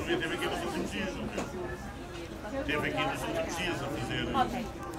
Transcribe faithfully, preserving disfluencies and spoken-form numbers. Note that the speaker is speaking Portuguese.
T V teve aqui nos últimos dias, não teve? Teve aqui nos últimos dias a fazer. Ok.